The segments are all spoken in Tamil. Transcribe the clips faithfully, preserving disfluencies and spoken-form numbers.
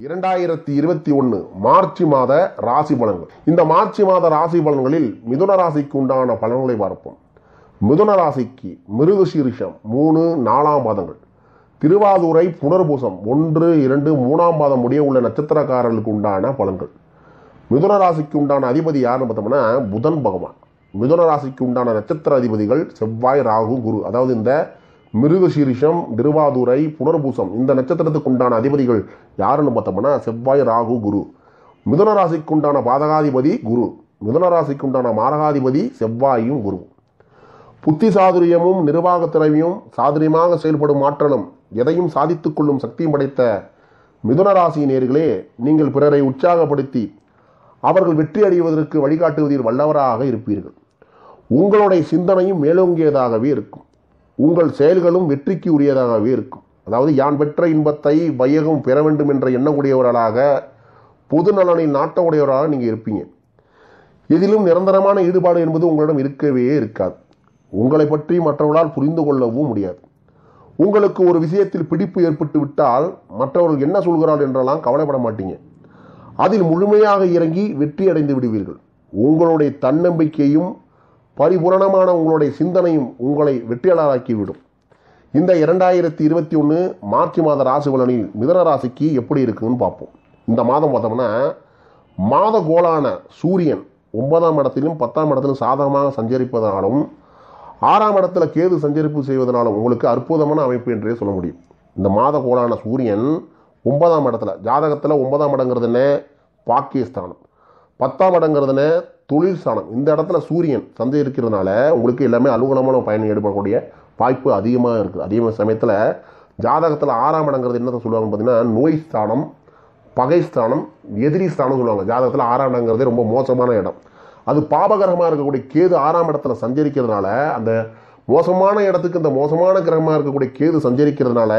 இரண்டாயிரத்தி இருபத்தி ஒன்று மார்ச் மாத ராசி பலன்கள். இந்த மார்ச் மாத ராசி பலன்களில் மிதுன ராசிக்கு உண்டான பலன்களை பார்ப்போம். மிதுன ராசிக்கு மிருகசீரிஷம் மூணு நாலாம் பாதங்கள், திருவாதுரை புனர்பூசம் ஒன்று இரண்டு மூணாம் பாதம் முடிய உள்ள நட்சத்திரக்காரர்களுக்கு உண்டான பலன்கள். மிதுன ராசிக்கு உண்டான அதிபதி யாருன்னு பார்த்தோம்னா புதன் பகவான். மிதுன ராசிக்கு உண்டான நட்சத்திர அதிபதிகள் செவ்வாய், ராகு, குரு. அதாவது இந்த மிருகசீரிஷம், திருவாதுரை, புனர்பூசம் இந்த நட்சத்திரத்துக்கு உண்டான அதிபதிகள் யாருன்னு பார்த்தோம்னா செவ்வாய், ராகு, குரு. மிதுன ராசிக்கு உண்டான பாதகாதிபதி குரு. மிதுன ராசிக்கு உண்டான மாரகாதிபதி செவ்வாயும் குரு. புத்தி சாதுரியமும் நிர்வாக திறமையும் சாதுரியமாக செயல்படும் ஆற்றலும் எதையும் சாதித்துக் கொள்ளும் சக்தியும் படைத்த மிதுன ராசி நேயர்களே, நீங்கள் பிறரை உற்சாகப்படுத்தி அவர்கள் வெற்றி அடைவதற்கு வழிகாட்டுவதில் வல்லவராக இருப்பீர்கள். உங்களுடைய சிந்தனையும் மேலோங்கியதாகவே இருக்கும். உங்கள் செயல்களும் வெற்றிக்கு உரியதாகவே இருக்கும். அதாவது யான் பெற்ற இன்பத்தை வையகம் பெற வேண்டும் என்ற எண்ணக்கூடியவர்களாக, பொது நலனில் நாட்ட உடையவராக நீங்கள் இருப்பீங்க. எதிலும் நிரந்தரமான ஈடுபாடு என்பது உங்களிடம் இருக்கவே இருக்காது. உங்களை பற்றி மற்றவர்களால் புரிந்து கொள்ளவும் முடியாது. உங்களுக்கு ஒரு விஷயத்தில் பிடிப்பு ஏற்பட்டு விட்டால் மற்றவர்கள் என்ன சொல்கிறார்கள் என்றெல்லாம் கவலைப்பட மாட்டீங்க. அதில் முழுமையாக இறங்கி வெற்றி அடைந்து விடுவீர்கள். உங்களுடைய தன்னம்பிக்கையும் பரிபூரணமான உங்களுடைய சிந்தனையும் உங்களை வெற்றியாளராக்கிவிடும். இந்த இரண்டாயிரத்தி இருபத்தி ஒன்று மார்ச் மாத ராசி பலனில் மிதுன ராசிக்கு எப்படி இருக்குன்னு பார்ப்போம். இந்த மாதம் பார்த்தோம்னா மாத கோளான சூரியன் ஒன்பதாம் இடத்திலும் பத்தாம் இடத்திலும் சாதகமாக சஞ்சரிப்பதனாலும் ஆறாம் இடத்துல கேது சஞ்சரிப்பு செய்வதனாலும் உங்களுக்கு அற்புதமான அமைப்பு என்றே சொல்ல முடியும். இந்த மாத கோளான சூரியன் ஒன்பதாம் இடத்துல, ஜாதகத்தில் ஒன்பதாம் இடங்கிறது என்ன? பாக்கியஸ்தானம். பத்தாம் இடங்கிறதுன தொழில் ஸ்தானம். இந்த இடத்துல சூரியன் சஞ்சரிக்கிறதுனால உங்களுக்கு எல்லாமே அலுவலமான பயணம் ஏற்படக்கூடிய வாய்ப்பு அதிகமாக இருக்குது. அதே சமயத்தில் ஜாதகத்தில் ஆறாம் இடங்கிறது என்னத்தை சொல்லுவாங்கன்னு பார்த்தீங்கன்னா நோய் ஸ்தானம், பகை ஸ்தானம், எதிரி ஸ்தானம் சொல்லுவாங்க. ஜாதகத்தில் ஆறாம் இடங்கிறதே ரொம்ப மோசமான இடம். அது பாபகிரகமாக இருக்கக்கூடிய கேது ஆறாம் இடத்துல சஞ்சரிக்கிறதுனால, அந்த மோசமான இடத்துக்கு இந்த மோசமான கிரகமாக இருக்கக்கூடிய கேது சஞ்சரிக்கிறதுனால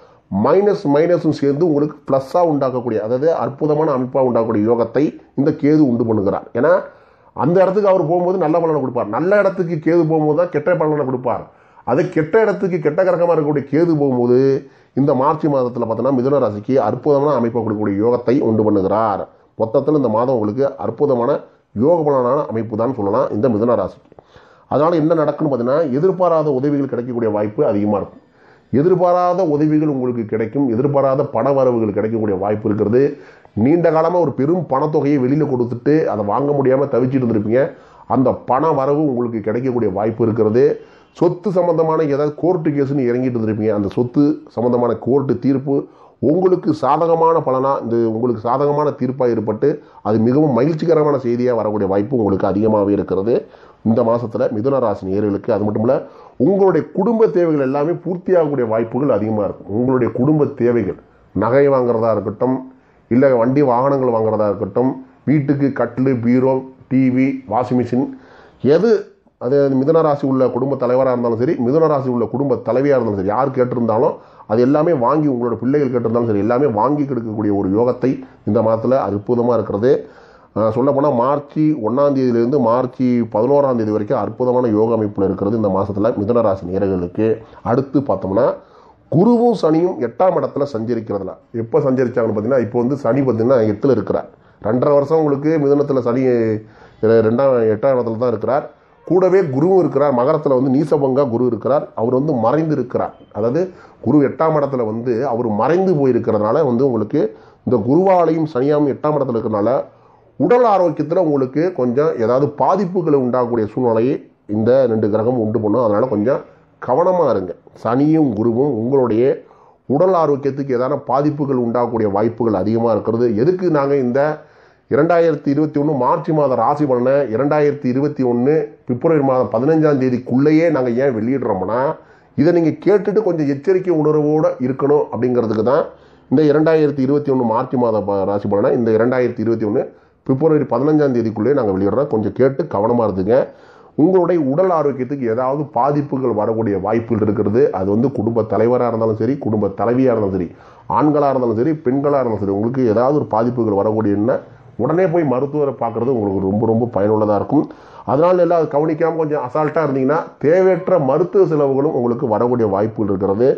மைனஸ் மைனஸும் சேர்ந்து உங்களுக்கு ப்ளஸ்ஸாக உண்டாக்கக்கூடிய, அதாவது அற்புதமான அமைப்பாக உண்டாக்கக்கூடிய யோகத்தை இந்த கேது உண்டு பண்ணுகிறார். ஏன்னா அந்த இடத்துக்கு அவர் போகும்போது நல்ல பலனை கொடுப்பார். நல்ல இடத்துக்கு கேது போகும்போது தான் கெட்ட பலனை கொடுப்பார். அது கெட்ட இடத்துக்கு கெட்ட கிரகமாக இருக்கக்கூடிய கேது போகும்போது இந்த மார்ச் மாதத்தில் பார்த்தோன்னா மிதுன ராசிக்கு அற்புதமான அமைப்பை கொடுக்கக்கூடிய யோகத்தை உண்டு பண்ணுகிறார். மொத்தத்தில் இந்த மாதம் உங்களுக்கு அற்புதமான யோக பலனான அமைப்பு தான் சொல்லலாம் இந்த மிதுன ராசிக்கு. அதனால் என்ன நடக்குன்னு பார்த்தீங்கன்னா எதிர்பாராத உதவிகள் கிடைக்கக்கூடிய வாய்ப்பு அதிகமாக இருக்கும். எதிர்பாராத உதவிகள் உங்களுக்கு கிடைக்கும். எதிர்பாராத பண வரவுகள் கிடைக்கக்கூடிய வாய்ப்பு இருக்கிறது. நீண்ட காலமாக ஒரு பெரும் பணத்தொகையை வெளியில் கொடுத்துட்டு அதை வாங்க முடியாமல் தவிச்சிட்டு இருந்திருப்பீங்க. அந்த பண வரவு உங்களுக்கு கிடைக்கக்கூடிய வாய்ப்பு இருக்கிறது. சொத்து சம்பந்தமான ஏதாவது கோர்ட்டு கேஸுன்னு இறங்கிட்டு இருந்திருப்பீங்க. அந்த சொத்து சம்பந்தமான கோர்ட்டு தீர்ப்பு உங்களுக்கு சாதகமான பலனாக, இந்த உங்களுக்கு சாதகமான தீர்ப்பாக ஏற்பட்டு அது மிகவும் மகிழ்ச்சிகரமான செய்தியாக வரக்கூடிய வாய்ப்பு உங்களுக்கு அதிகமாகவே இருக்கிறது இந்த மாதத்தில் மிதுன ராசி நேயர்களுக்கு. அது மட்டும் இல்லை, உங்களுடைய குடும்ப தேவைகள் எல்லாமே பூர்த்தியாகக்கூடிய வாய்ப்புகள் அதிகமாக இருக்கும். உங்களுடைய குடும்ப தேவைகள், நகை வாங்குறதா இருக்கட்டும், இல்லை வண்டி வாகனங்கள் வாங்குறதா இருக்கட்டும், வீட்டுக்கு கட்டில், பீரோ, டிவி, வாஷிங் மிஷின், எது அது மிதுன ராசி உள்ள குடும்ப தலைவராக இருந்தாலும் சரி, மிதுன ராசி உள்ள குடும்ப தலைவியாக இருந்தாலும் சரி, யார் கேட்டிருந்தாலும் அது எல்லாமே வாங்கி, உங்களோட பிள்ளைகள் கேட்டிருந்தாலும் சரி, எல்லாமே வாங்கி கொடுக்கக்கூடிய ஒரு யோகத்தை இந்த மாதத்தில் அற்புதமாக இருக்கிறது. சொல்லப்போனால் மார்ச் ஒன்றாம் தேதியிலேருந்து மார்ச் பதினோராம் தேதி வரைக்கும் அற்புதமான யோக அமைப்பில் இருக்கிறது இந்த மாதத்தில் மிதுன ராசி நேயர்களுக்கு. அடுத்து பார்த்தோம்னா குருவும் சனியும் எட்டாம் இடத்துல சஞ்சரிக்கிறதுல எப்போ சஞ்சரிச்சாங்கன்னு பார்த்தீங்கன்னா, இப்போ வந்து சனி பார்த்தீங்கன்னா எட்டில் இருக்கிறார். ரெண்டரை வருஷம் உங்களுக்கு மிதுனத்தில் சனி ரெண்டாம் எட்டாம் இடத்துல தான் இருக்கிறார். கூடவே குருவும் இருக்கிறார். மகரத்தில் வந்து நீசபங்கா குரு இருக்கிறார். அவர் வந்து மறைந்து இருக்கிறார். அதாவது குரு எட்டாம் இடத்துல வந்து அவர் மறைந்து போயிருக்கிறதுனால வந்து உங்களுக்கு இந்த குருவாலையும் சனியாவும் எட்டாம் இடத்துல இருக்கிறதுனால உடல் ஆரோக்கியத்தில் உங்களுக்கு கொஞ்சம் ஏதாவது பாதிப்புகளை உண்டாகக்கூடிய சூழ்நிலையை இந்த ரெண்டு கிரகம் உண்டு பண்ணும். அதனால் கொஞ்சம் கவனமாக இருங்க. சனியும் குருவும் உங்களுடைய உடல் ஆரோக்கியத்துக்கு ஏதாவது பாதிப்புகள் உண்டாகக்கூடிய வாய்ப்புகள் அதிகமாக இருக்கிறது. எதுக்கு நாங்கள் இந்த இரண்டாயிரத்தி இருபத்தி ஒன்று மார்ச் மாதம் ராசி பலனை இரண்டாயிரத்தி இருபத்தி ஒன்று பிப்ரவரி மாதம் பதினஞ்சாம் தேதிக்குள்ளேயே நாங்கள் ஏன் வெளியிடுறோம்னா, இதை நீங்கள் கேட்டுட்டு கொஞ்சம் எச்சரிக்கை உணர்வோடு இருக்கணும் அப்படிங்கிறதுக்கு தான் இந்த இரண்டாயிரத்தி இருபத்தி ஒன்று மார்ச் மாத ராசி பலனை இந்த இரண்டாயிரத்தி இருபத்தி ஒன்று பிப்ரவரி பதினஞ்சாம் தேதிக்குள்ளேயே நாங்கள் வெளியிடுறோம். கொஞ்சம் கேட்டு கவனமாக இருந்துங்க. உங்களுடைய உடல் ஆரோக்கியத்துக்கு ஏதாவது பாதிப்புகள் வரக்கூடிய வாய்ப்புகள் இருக்கிறது. அது வந்து குடும்ப தலைவராக இருந்தாலும் சரி, குடும்ப தலைவியாக இருந்தாலும் சரி, ஆண்களாக இருந்தாலும் சரி, பெண்களாக இருந்தாலும் சரி, உங்களுக்கு ஏதாவது ஒரு பாதிப்புகள் வரக்கூடிய உடனே போய் மருத்துவரை பார்க்குறது உங்களுக்கு ரொம்ப ரொம்ப பயனுள்ளதாக இருக்கும். அதனால் எல்லாம் அது கவனிக்காமல் கொஞ்சம் அசால்ட்டாக இருந்தீங்கன்னா தேவையற்ற மருத்துவ செலவுகளும் உங்களுக்கு வரக்கூடிய வாய்ப்புகள் இருக்கிறது.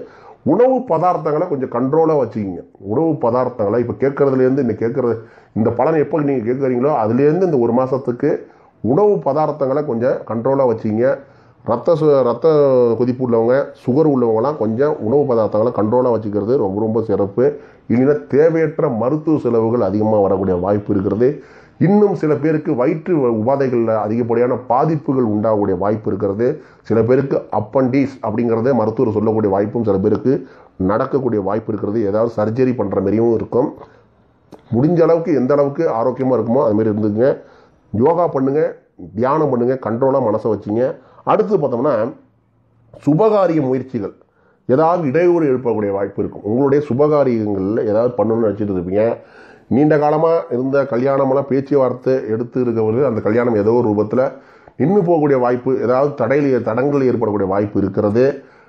உணவு பதார்த்தங்களை கொஞ்சம் கண்ட்ரோலாக வச்சுக்கிங்க. உணவு பதார்த்தங்களை இப்போ கேட்கறதுலேருந்து இந்த கேட்கறது இந்த பலன் எப்போ நீங்கள் கேட்குறீங்களோ அதுலேருந்து இந்த ஒரு மாதத்துக்கு உணவு பதார்த்தங்களை கொஞ்சம் கண்ட்ரோலாக வச்சுக்கிங்க. ரத்த சு ரத்த கொதிப்பு உள்ளவங்க, சுகர் உள்ளவங்களாம் கொஞ்சம் உணவு பதார்த்தங்களை கண்ட்ரோலாக வச்சுக்கிறது ரொம்ப ரொம்ப சிறப்பு. இல்லைன்னா தேவையற்ற மருத்துவ செலவுகள் அதிகமாக வரக்கூடிய வாய்ப்பு இருக்கிறது. இன்னும் சில பேருக்கு வயிற்று உபாதைகளில் அதிகப்படியான பாதிப்புகள் உண்டாகக்கூடிய வாய்ப்பு இருக்கிறது. சில பேருக்கு அப்பண்டிஸ் அப்படிங்கிறதே மருத்துவர் சொல்லக்கூடிய வாய்ப்பும் சில பேருக்கு நடக்கக்கூடிய வாய்ப்பு இருக்கிறது. ஏதாவது சர்ஜரி பண்ணுற மாதிரியும் இருக்கும். முடிஞ்ச அளவுக்கு எந்த அளவுக்கு ஆரோக்கியமாக இருக்குமோ அதுமாரி இருந்துங்க. யோகா பண்ணுங்கள், தியானம் பண்ணுங்கள், கண்ட்ரோலாக மனசை வச்சுங்க. அடுத்து பார்த்தோம்னா சுபகாரிய முயற்சிகள் ஏதாவது இடையூறு எழுப்பக்கூடிய வாய்ப்பு இருக்கும். உங்களுடைய சுபகாரியங்களில் ஏதாவது பண்ணணும்னு நினச்சிட்டு இருப்பீங்க. நீண்ட காலமாக இருந்த கல்யாணமெல்லாம் பேச்சுவார்த்தை எடுத்து இருக்கிறது அந்த கல்யாணம் ஏதோ ஒரு ரூபத்தில் நின்று போகக்கூடிய வாய்ப்பு, ஏதாவது தடையில் தடங்கள் ஏற்படக்கூடிய வாய்ப்பு இருக்கிறது.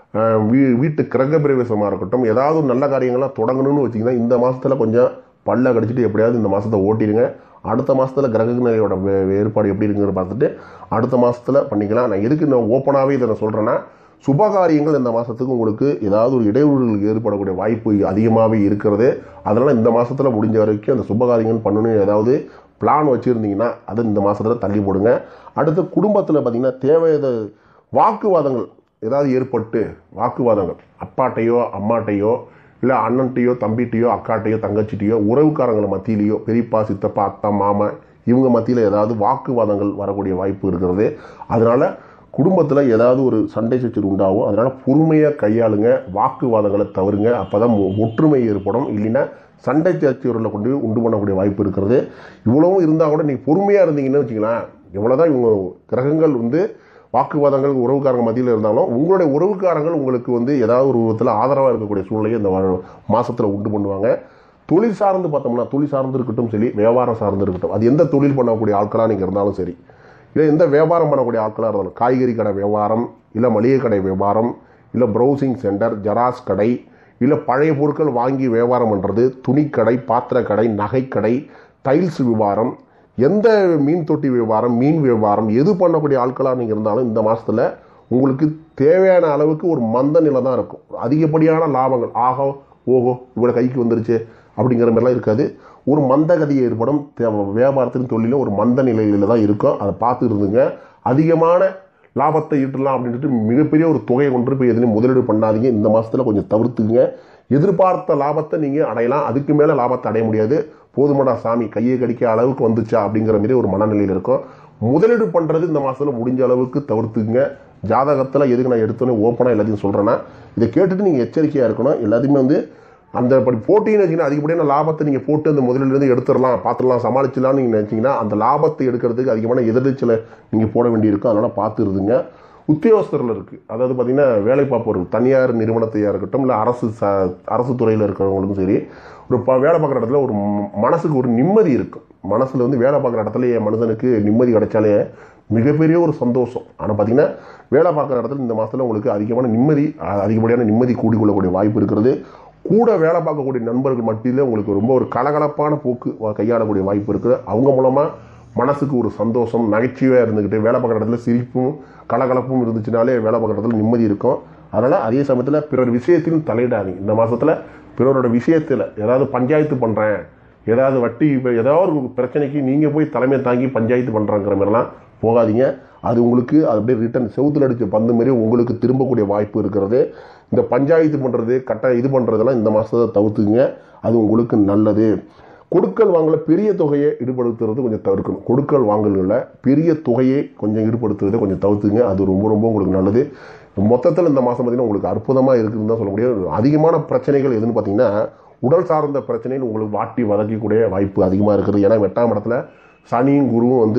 வீ வீட்டு கிரக பிரவேசமாக இருக்கட்டும், ஏதாவது நல்ல காரியங்கள்லாம் தொடங்கணும்னு வச்சிங்கன்னா இந்த மாதத்தில் கொஞ்சம் பல்ல கடிச்சிட்டு எப்படியாவது இந்த மாதத்தை ஓட்டிடுங்க. அடுத்த மாதத்தில் கிரகநிலையோட ஏற்பாடு எப்படி இருக்குங்கிறத பார்த்துட்டு அடுத்த மாதத்தில் பண்ணிக்கலாம். நான் எதுக்கு நான் ஓப்பனாகவே இதை நான் சொல்கிறேன்னா, சுபகாரியங்கள் இந்த மாதத்துக்கு உங்களுக்கு ஏதாவது ஒரு இடையூறுகளுக்கு ஏற்படக்கூடிய வாய்ப்பு அதிகமாகவே இருக்கிறது. அதனால் இந்த மாதத்தில் முடிஞ்ச வரைக்கும் அந்த சுபகாரியங்கள் பண்ணணும்னு ஏதாவது பிளான் வச்சுருந்தீங்கன்னா அதை இந்த மாதத்தில் தள்ளி போடுங்க. அடுத்து குடும்பத்தில் பார்த்திங்கன்னா தேவையான வாக்குவாதங்கள் ஏதாவது ஏற்பட்டு வாக்குவாதங்கள் அப்பாட்டையோ அம்மாட்டையோ இல்லை அண்ணன்ட்டையோ தம்பிட்டையோ அக்காட்டையோ தங்கச்சிட்டையோ உறவுக்காரங்களை மத்தியிலையோ பெரியப்பா சித்தப்பா அத்தா மாமா இவங்க மத்தியில் ஏதாவது வாக்குவாதங்கள் வரக்கூடிய வாய்ப்பு இருக்கிறது. அதனால் குடும்பத்தில் ஏதாவது ஒரு சண்டை சச்சரவு உண்டாகும். அதனால் பொறுமையாக கையாளுங்க, வாக்குவாதங்களை தவறுங்க. அப்போ தான் ஒற்றுமை ஏற்படும். இல்லைன்னா சண்டை சச்சரவில் கொண்டு உண்டு பண்ணக்கூடிய வாய்ப்பு இருக்கிறது. இவ்வளவும் இருந்தால் கூட நீங்கள் பொறுமையாக இருந்தீங்கன்னு வச்சுக்கலாம். எவ்வளோதான் இவங்க கிரகங்கள் வந்து வாக்குவாதங்கள் உறவுக்காரங்க மத்தியில் இருந்தாலும் உங்களுடைய உறவுக்காரங்கள் உங்களுக்கு வந்து ஏதாவது ஒரு விதத்தில் ஆதரவாக இருக்கக்கூடிய சூழ்நிலையை இந்த மாதத்தில் உண்டு பண்ணுவாங்க. தொழில் சார்ந்து பார்த்தோம்னா தொழில் சார்ந்து இருக்கட்டும் சரி, வியாபாரம் சார்ந்து இருக்கட்டும், அது எந்த தொழில் பண்ணக்கூடிய ஆட்களாக நீங்கள் இருந்தாலும் சரி, இல்லை எந்த வியாபாரம் பண்ணக்கூடிய ஆட்களாக இருந்தாலும், காய்கறி கடை வியாபாரம், இல்லை மளிகை கடை வியாபாரம், இல்லை ப்ரௌசிங் சென்டர், ஜெராக்ஸ் கடை, இல்லை பழைய பொருட்கள் வாங்கி வியாபாரம் பண்ணுறது, துணிக்கடை, பாத்திரக்கடை, நகைக்கடை, டைல்ஸ் வியாபாரம், எந்த மீன் தொட்டி வியாபாரம், மீன் வியாபாரம், எது பண்ணக்கூடிய ஆட்களாக நீங்கள் இருந்தாலும் இந்த மாதத்தில் உங்களுக்கு தேவையான அளவுக்கு ஒரு மந்த நிலை தான் இருக்கும். அதிகப்படியான லாபங்கள் ஆகோ ஓஹோ இவ்வளோ கைக்கு வந்துருச்சு அப்படிங்கிற மாதிரிலாம் இருக்காது. ஒரு மந்த கதியை ஏற்படும். வியாபாரத்தின் தொழிலும் ஒரு மந்த நிலையில் தான் இருக்கும். அதை பார்த்து இருந்துங்க. அதிகமான லாபத்தை ஈட்டலாம் அப்படின்ட்டு மிகப்பெரிய ஒரு தொகையை கொண்டு போய் எதுலையும் முதலீடு பண்ணாதீங்க. இந்த மாதத்தில் கொஞ்சம் தவிர்த்துங்க. எதிர்பார்த்த லாபத்தை நீங்கள் அடையலாம், அதுக்கு மேலே லாபத்தை அடைய முடியாது. போதுமாடா சாமி கையை கடிக்க அளவுக்கு வந்துச்சா அப்படிங்கிற மாதிரி ஒரு மனநிலையில் இருக்கும். முதலீடு பண்ணுறது இந்த மாதத்தில் முடிஞ்ச அளவுக்கு தவிர்த்துங்க. ஜாதகத்தில் எதுக்கு நான் எடுத்தோன்னே ஓப்பனாக எல்லாத்தையும் சொல்கிறேன்னா, இதை கேட்டுட்டு நீங்கள் எச்சரிக்கையாக இருக்கணும். எல்லாத்தையுமே வந்து அந்த படி போட்டின்னு வச்சிங்கன்னா அதிகப்படியான லாபத்தை நீங்கள் போட்டு அந்த முதலிலிருந்து எடுத்துடலாம், பார்த்துடலாம், சமாளிச்சிடலாம்னு நீங்கள் நினச்சிங்கன்னா அந்த லாபத்தை எடுக்கிறதுக்கு அதிகமான எதிர்ச்சியில் நீங்கள் போட வேண்டியிருக்கும். அதனால் பார்த்து இருந்துங்க. உத்தியோகஸ்தரில் இருக்குது, அதாவது பார்த்திங்கன்னா வேலை பார்ப்பவர்கள், தனியார் நிறுவனத்தையாக இருக்கட்டும் இல்லை அரசு ச அரசு துறையில் இருக்கிறவங்களுக்கும் சரி, ஒரு ப வேலை பார்க்குற இடத்துல ஒரு மனசுக்கு ஒரு நிம்மதி இருக்கும். மனசில் வந்து வேலை பார்க்குற இடத்துல என் மனுஷனுக்கு நிம்மதி கிடைச்சாலே மிகப்பெரிய ஒரு சந்தோஷம். ஆனால் பார்த்திங்கன்னா வேலை பார்க்குற இடத்துல இந்த மாதத்தில் உங்களுக்கு அதிகமான நிம்மதி அதிகப்படியான நிம்மதி கூடிக்கொள்ளக்கூடிய வாய்ப்பு இருக்கிறது. கூட வேலை பார்க்கக்கூடிய நண்பர்கள் மத்தியில் உங்களுக்கு ரொம்ப ஒரு கலகலப்பான போக்கு கையாளக்கூடிய வாய்ப்பு இருக்குது. அவங்க மூலமாக மனசுக்கு ஒரு சந்தோஷம் நகைச்சுவையாக இருந்துக்கிட்டு வேலை பார்க்குற இடத்துல சிரிப்பும் கலகலப்பும் இருந்துச்சுனாலே வேலை பார்க்குற இடத்துல நிம்மதி இருக்கும். அதனால் அதே சமயத்தில் பிறர் விஷயத்திலும் தலையிடாதீங்க. இந்த மாதத்தில் பிறரோட விஷயத்தில் ஏதாவது பஞ்சாயத்து பண்ணுறேன், ஏதாவது வட்டி ஏதாவது ஒரு பிரச்சனைக்கு நீங்கள் போய் தலைமை தாங்கி பஞ்சாயத்து பண்ணுறாங்கிற மாதிரிலாம் போகாதீங்க. அது உங்களுக்கு அது அப்படியே ரிட்டன் செவுத்தில் அடித்த பந்து மாரி உங்களுக்கு திரும்பக்கூடிய வாய்ப்பு இருக்கிறது. இந்த பஞ்சாயத்து பண்ணுறது கட்ட இது பண்ணுறதெல்லாம் இந்த மாதத்தை தவிர்த்துங்க. அது உங்களுக்கு நல்லது. கொடுக்கல் வாங்கல பெரிய தொகையை ஈடுபடுத்துறது கொஞ்சம் தவிர்க்கணும். கொடுக்கல் வாங்கல்களில் பெரிய தொகையை கொஞ்சம் ஈடுபடுத்துறதை கொஞ்சம் தவிர்த்துங்க. அது ரொம்ப ரொம்ப உங்களுக்கு நல்லது. மொத்தத்தில் இந்த மாதம் பார்த்திங்கன்னா உங்களுக்கு அற்புதமாக இருக்குதுன்னு தான் சொல்ல முடியாது. அதிகமான பிரச்சனைகள் எதுன்னு பார்த்தீங்கன்னா உடல் சார்ந்த பிரச்சனைகள் உங்களுக்கு வாட்டி வதக்கக்கூடிய வாய்ப்பு அதிகமாக இருக்குது. ஏன்னா எட்டாம் இடத்துல சனியும் குருவும் வந்து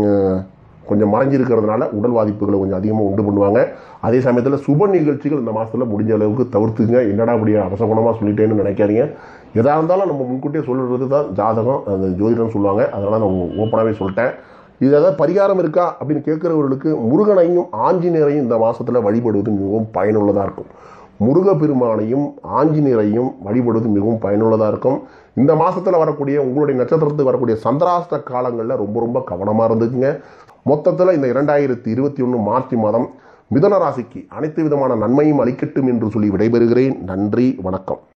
கொஞ்சம் மறைஞ்சிருக்கிறதுனால உடல் பாதிப்புகளை கொஞ்சம் அதிகமாக உண்டு பண்ணுவாங்க. அதே சமயத்தில் சுப நிகழ்ச்சிகள் இந்த மாதத்தில் முடிஞ்ச அளவுக்கு தவிர்த்துங்க. என்னடா அப்படியே அவசகுணமாக சொல்லிட்டேன்னு நினைக்காதீங்க. எதாக இருந்தாலும் நம்ம முன்கூட்டியே சொல்கிறது தான் ஜாதகம், அந்த ஜோதிடம்னு சொல்லுவாங்க. அதனால் நான் ஓப்பனாகவே சொல்லிட்டேன். இது ஏதாவது பரிகாரம் இருக்கா அப்படின்னு கேட்குறவர்களுக்கு முருகனையும் ஆஞ்சநேயரையும் இந்த மாதத்தில் வழிபடுவது மிகவும் பயனுள்ளதாக இருக்கும். முருகப்பெருமானையும் ஆஞ்சநேயரையும் வழிபடுவது மிகவும் பயனுள்ளதாக இருக்கும். இந்த மாதத்தில் வரக்கூடிய உங்களுடைய நட்சத்திரத்துக்கு வரக்கூடிய சந்திராஷ்ட காலங்களில் ரொம்ப ரொம்ப கவனமாக இருந்துக்குங்க. மொத்தத்தில் இந்த இரண்டாயிரத்தி இருபத்தி ஒன்று மார்ச் மாதம் மிதுன ராசிக்கு அனைத்து விதமான நன்மையும் அளிக்கட்டும் என்று சொல்லி விடைபெறுகிறேன். நன்றி, வணக்கம்.